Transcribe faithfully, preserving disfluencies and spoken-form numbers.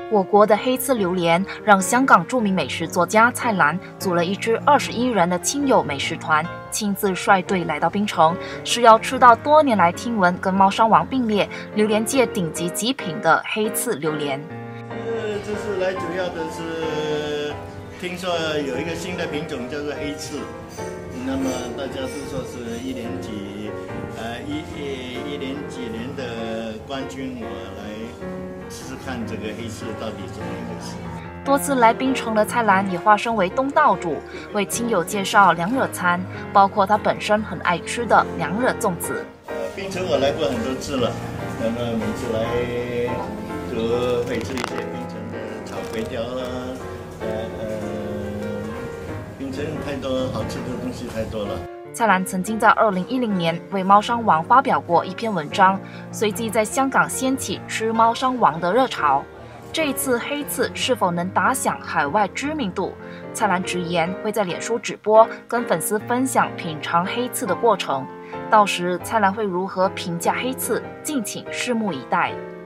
我国的黑刺榴莲让香港著名美食作家蔡澜组了一支二十一人的亲友美食团，亲自率队来到槟城，是要吃到多年来听闻跟猫山王并列榴莲界顶级极品的黑刺榴莲。 呃，这次来主要的是听说有一个新的品种叫做黑刺，那么大家都说是一连几呃一一一连几年的冠军，我来试试看这个黑刺到底怎么一回事。 多次来槟城的蔡澜也化身为东道主，为亲友介绍凉惹餐，包括他本身很爱吃的凉惹粽子。 呃，槟城我来过很多次了，那么每次来都会吃一些槟城的炒粿条啦，呃呃，槟城太多好吃的东西太多了。 蔡澜曾经在二零一零年为猫山王发表过一篇文章，随即在香港掀起吃猫山王的热潮。这一次黑刺是否能打响海外知名度？蔡澜直言会在脸书直播跟粉丝分享品尝黑刺的过程，到时蔡澜会如何评价黑刺，敬请拭目以待。